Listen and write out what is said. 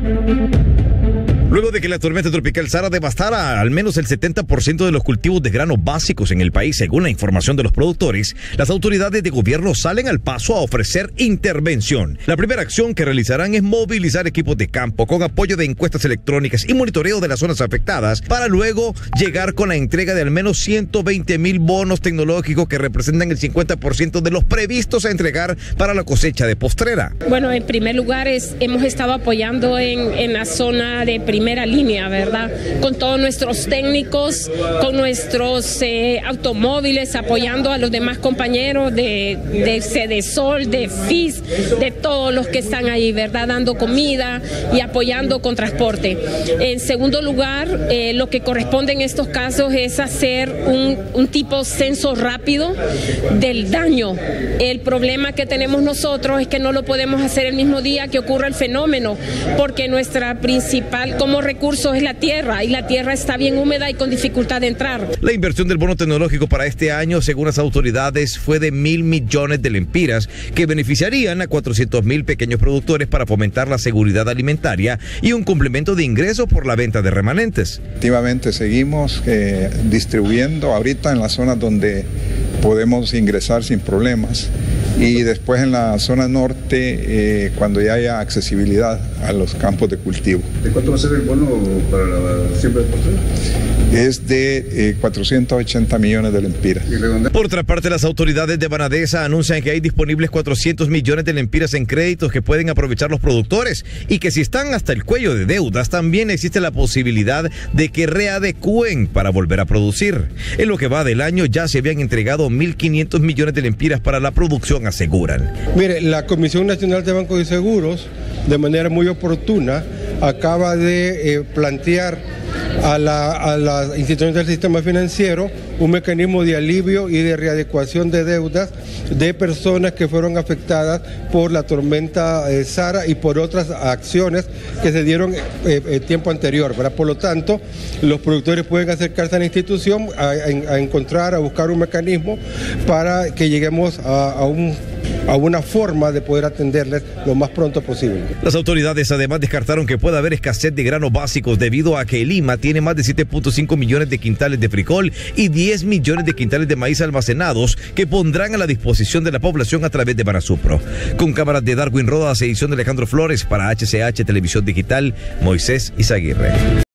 Luego de que la tormenta tropical Sara devastara al menos el 70% de los cultivos de granos básicos en el país, según la información de los productores, las autoridades de gobierno salen al paso a ofrecer intervención. La primera acción que realizarán es movilizar equipos de campo con apoyo de encuestas electrónicas y monitoreo de las zonas afectadas para luego llegar con la entrega de al menos 120,000 bonos tecnológicos que representan el 50% de los previstos a entregar para la cosecha de postrera. Bueno, en primer lugar hemos estado apoyando en la zona de primera línea, ¿verdad? Con todos nuestros técnicos, con nuestros automóviles, apoyando a los demás compañeros de Cedesol, de FIS, de todos los que están ahí, ¿verdad? Dando comida y apoyando con transporte. En segundo lugar, lo que corresponde en estos casos es hacer un tipo censo rápido del daño. El problema que tenemos nosotros es que no lo podemos hacer el mismo día que ocurra el fenómeno, porque nuestra principal como recurso es la tierra, y la tierra está bien húmeda y con dificultad de entrar. La inversión del bono tecnológico para este año, según las autoridades, fue de 1,000 millones de lempiras, que beneficiarían a 400,000 pequeños productores para fomentar la seguridad alimentaria y un complemento de ingresos por la venta de remanentes. Activamente seguimos distribuyendo ahorita en las zonas donde podemos ingresar sin problemas, y después en la zona norte cuando ya haya accesibilidad a los campos de cultivo. ¿De cuánto va a ser el bono para la siembra de postrera? Es de 480 millones de lempiras. Por otra parte, las autoridades de Banadesa anuncian que hay disponibles 400 millones de lempiras en créditos que pueden aprovechar los productores, y que si están hasta el cuello de deudas, también existe la posibilidad de que readecúen para volver a producir. En lo que va del año ya se habían entregado 1,500 millones de lempiras para la producción, aseguran. Mire, la Comisión Nacional de Bancos y Seguros, de manera muy oportuna, acaba de plantear a las instituciones del sistema financiero un mecanismo de alivio y de readecuación de deudas de personas que fueron afectadas por la tormenta Sara y por otras acciones que se dieron tiempo anterior, ¿verdad? Por lo tanto, los productores pueden acercarse a la institución a buscar un mecanismo para que lleguemos a una forma de poder atenderles lo más pronto posible. Las autoridades además descartaron que pueda haber escasez de granos básicos debido a que Lima tiene más de 7.5 millones de quintales de frijol y 10 millones de quintales de maíz almacenados que pondrán a la disposición de la población a través de Banasupro. Con cámaras de Darwin Rodas, edición de Alejandro Flores, para HCH Televisión Digital, Moisés Izaguirre.